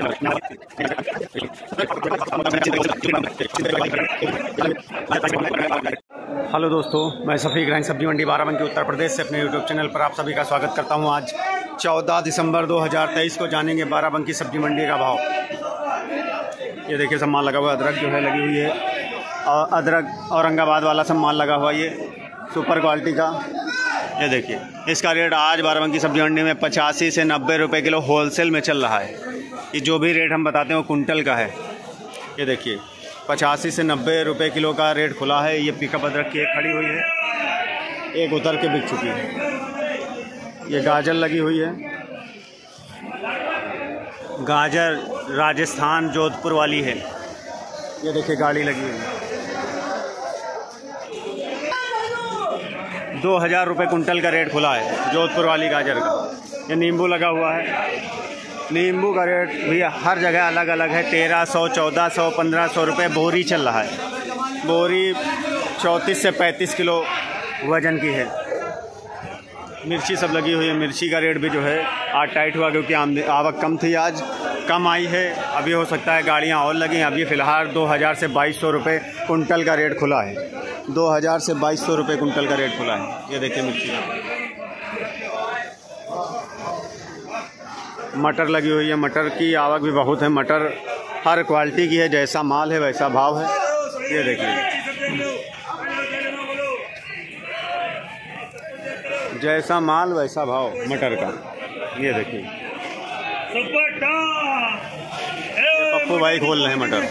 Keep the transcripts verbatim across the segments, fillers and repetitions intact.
Hello दोस्तों, मैं Safi groin सब्जी मंडी बाराबंकी उत्तर प्रदेश से अपने यूट्यूब चैनल पर आप सभी का स्वागत करता हूं। आज चौदह दिसंबर दो हज़ार तेईस को जानेंगे बाराबंकी सब्जी मंडी का भाव। ये देखिए सब माल लगा हुआ है, अदरक जो है लगी हुई है, और अदरक औरंगाबाद वाला सब माल लगा हुआ, ये सुपर क्वालिटी का। ये देखिए इसका रेट आज बाराबंकी सब्जी मंडी में पचासी से नब्बे रुपये किलो होलसेल में चल रहा है। ये जो भी रेट हम बताते हैं वो कुंटल का है। ये देखिए पचासी से नब्बे रुपये किलो का रेट खुला है। ये पिकअप अदरक की एक खड़ी हुई है, एक उतर के बिक चुकी है। ये गाजर लगी हुई है, गाजर राजस्थान जोधपुर वाली है। ये देखिए गाड़ी लगी हुई है, दो हज़ार रुपये कुंटल का रेट खुला है जोधपुर वाली गाजर का। ये नींबू लगा हुआ है, नींबू का रेट भी हर जगह अलग अलग है। तेरह सौ, चौदह सौ, पंद्रह सौ रुपये बोरी चल रहा है। बोरी चौंतीस से पैंतीस किलो वज़न की है। मिर्ची सब लगी हुई है, मिर्ची का रेट भी जो है आज टाइट हुआ क्योंकि आवक कम थी, आज कम आई है। अभी हो सकता है गाड़ियाँ और लगें। अभी फ़िलहाल दो हज़ार से बाईस सौ रुपये कुंटल का रेट खुला है। दो हज़ार से बाईस सौ रुपये कुंटल का रेट खुला है। ये देखिए मिर्ची, मटर लगी हुई है। मटर की आवक भी बहुत है। मटर हर क्वालिटी की है, जैसा माल है वैसा भाव है। ये देखिए जैसा माल वैसा भाव मटर का। ये देखिए पप्पू भाई खोल रहे हैं मटर।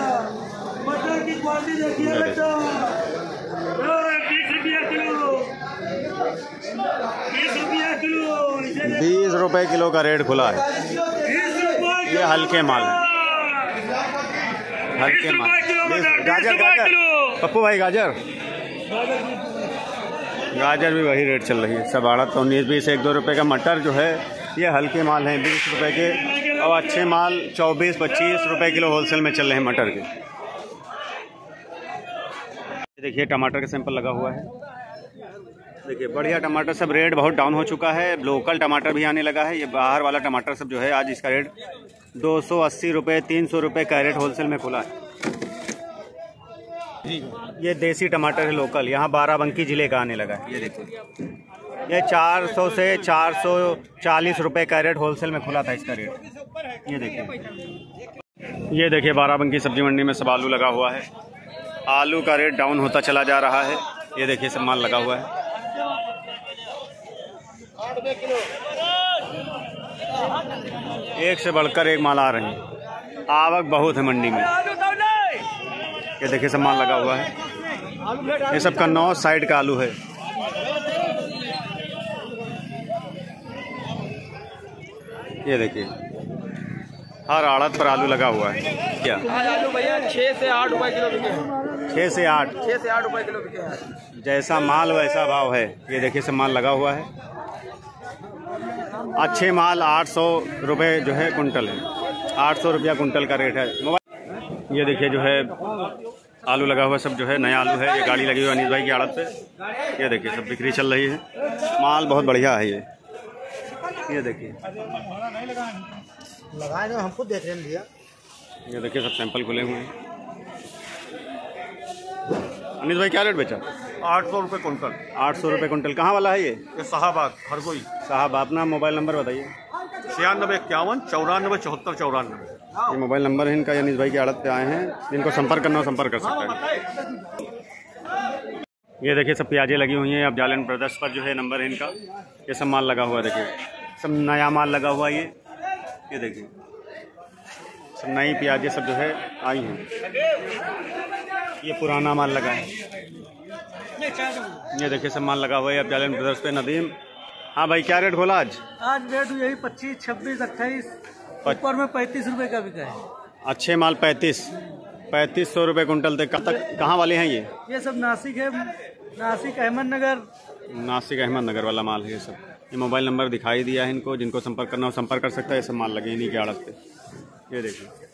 बीस रुपए किलो का रेट खुला है। ये हल्के माल है, हल्के माल। गाजर गाजर पप्पू भाई गाजर गाजर भी वही रेट चल रही है। सब आड़ा तो उन्नीस बीस, एक दो रुपये का। मटर जो है ये हल्के माल हैं बीस रुपए के, और अच्छे माल चौबीस पच्चीस रुपए किलो होलसेल में चल रहे हैं मटर के। देखिए टमाटर का सैंपल लगा हुआ है। देखिए बढ़िया टमाटर सब, रेट बहुत डाउन हो चुका है। लोकल टमाटर भी आने लगा है। ये बाहर वाला टमाटर सब जो है आज इसका रेट दो सौ अस्सी रुपये, तीन सौ रुपये का रेट होलसेल में खुला है। ये देसी टमाटर है लोकल, यहाँ बाराबंकी ज़िले का आने लगा है। ये देखिए ये चार सौ से चार सौ चालीस रुपये का रेट होलसेल में खुला था इसका रेट। ये देखिए ये देखिए बाराबंकी सब्जी मंडी में सब आलू लगा हुआ है। आलू का रेट डाउन होता चला जा रहा है। ये देखिए सब माल लगा हुआ है। एक से बढ़कर एक माल आ रहे हैं। आवक बहुत है मंडी में। ये देखिए सब माल लगा हुआ है। ये सब कन्नौज साइड का आलू है। ये देखिए हर आड़त पर आलू लगा हुआ है। क्या आलू भैया छः से आठ रुपए किलो बिके हैं। छः से आठ छः से आठ रुपए किलो बिके हैं। जैसा माल वैसा भाव है। ये देखिए सब माल लगा हुआ है। अच्छे माल आठ सौ रुपये जो है कुंटल है। आठ सौ रुपया कुंटल का रेट है। मोबाइल ये देखिए जो है आलू लगा हुआ सब जो है नया आलू है। ये गाड़ी लगी हुई अनिल भाई की आड़त पे। ये देखिए सब बिक्री चल रही है। माल बहुत बढ़िया है। ये ये देखिए लगाए जो हमको देख रहे हैं भैया। ये देखिए सब सैंपल खुले हुए हैं। अनिल भाई क्या रेट बेचा? आठ सौ रुपये कुंटल। आठ सौ रुपये कुंटल। कहाँ वाला है ये? ये साहबाग हरगोई। साहब अपना मोबाइल नंबर बताइए। छियानबे इक्यावन चौरानवे चौहत्तर चौरानवे। ये मोबाइल नंबर है इनका। अनिल भाई की आड़त पे आए हैं, जिनको संपर्क करना हो संपर्क कर सकते हैं। ये देखिए सब प्याजें लगी हुई हैं। अब जालन ब्रदर्स पर जो है नंबर है इनका। ये सब माल लगा हुआ है। देखिए सब नया माल लगा हुआ है। ये ये देखिए सब नई प्याजें सब जो है आई हैं। ये पुराना माल लगा है। ये देखिए सब माल लगा हुआ है। अब जालन ब्रदर्स पे नदीम। हाँ भाई क्या रेट खोला आज? आज रेट यही पच्चीस छब्बीस अट्ठाईस, ऊपर में पैंतीस रुपए का बिका है। अच्छे माल पैंतीस पैंतीस सौ रुपये कुंटल तक। कब तक कहाँ वाले हैं ये? ये सब नासिक है, नासिक अहमदनगर। नासिक अहमदनगर वाला माल है ये सब। ये मोबाइल नंबर दिखाई दिया है इनको, जिनको संपर्क करना हो संपर्क कर सकता है। ये सब माल लगे इन्हीं की आड़त पे। ये देखिए